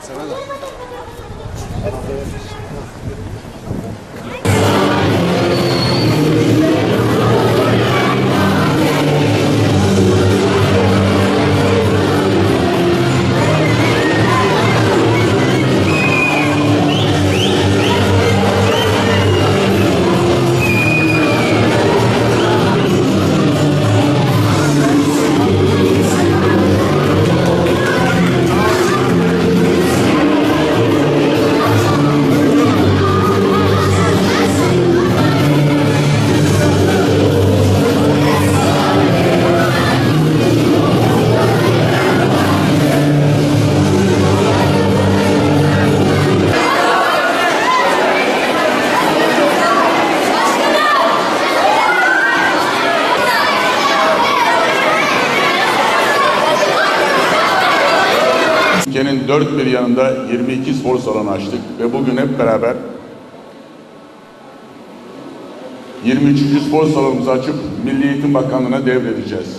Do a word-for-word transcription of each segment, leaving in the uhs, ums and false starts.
Sana da. Ülkenin dört bir yanında yirmi iki spor salonu açtık ve bugün hep beraber yirmi üçüncü spor salonumuzu açıp Milli Eğitim Bakanlığı'na devredeceğiz.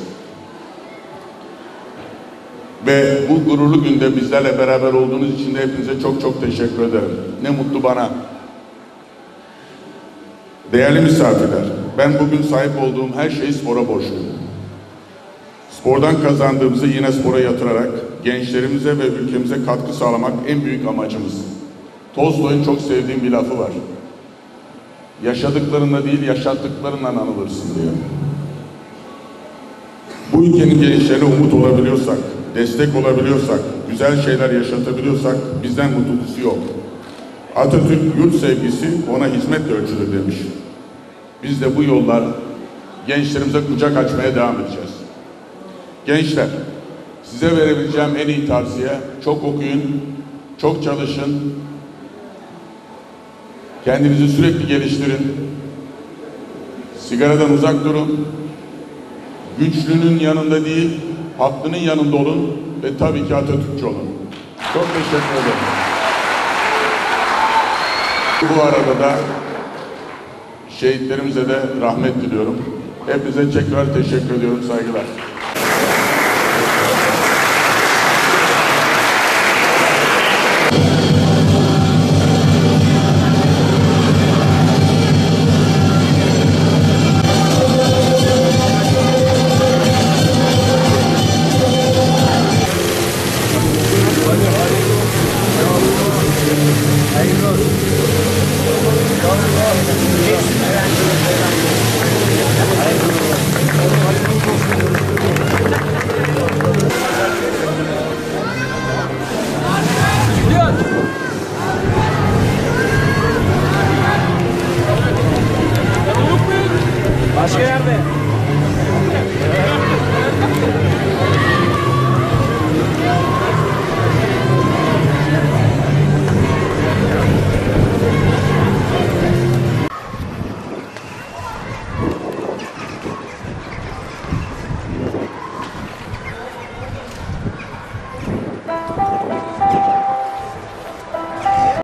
Ve bu gururlu günde bizlerle beraber olduğunuz için de hepinize çok çok teşekkür ederim. Ne mutlu bana. Değerli misafirler, ben bugün sahip olduğum her şeyi spora borçluyum. Spordan kazandığımızı yine spora yatırarak gençlerimize ve ülkemize katkı sağlamak en büyük amacımız. Tolstoy'un çok sevdiğim bir lafı var. Yaşadıklarınla değil, yaşattıklarınla anılırsın diyor. Bu ülkenin gençlerine umut olabiliyorsak, destek olabiliyorsak, güzel şeyler yaşatabiliyorsak bizden mutlusu yok. Atatürk yurt sevgisi ona hizmetle ölçülür demiş. Biz de bu yollar gençlerimize kucak açmaya devam edeceğiz. Gençler, size verebileceğim en iyi tavsiye çok okuyun, çok çalışın, kendinizi sürekli geliştirin, sigaradan uzak durun, güçlünün yanında değil, haklının yanında olun ve tabii ki Atatürkçü olun. Çok teşekkür ederim. Bu arada da şehitlerimize de rahmet diliyorum. Hepinize tekrar teşekkür ediyorum, saygılar. Başka yerde.